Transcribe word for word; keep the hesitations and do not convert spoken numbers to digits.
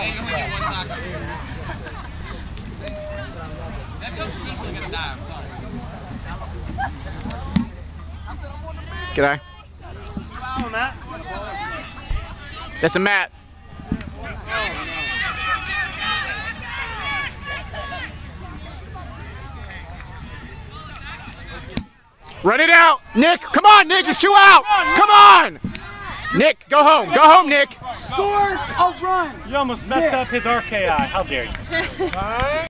you only get one tackle. That joke's easily gonna die, I'm sorry. G'day. Oh, Matt. That's a Matt. Run it out! Nick! Come on, Nick! It's two out! Come on! Nick, go home! Go home, Nick! Score a run! You almost messed up his R K I. How dare you?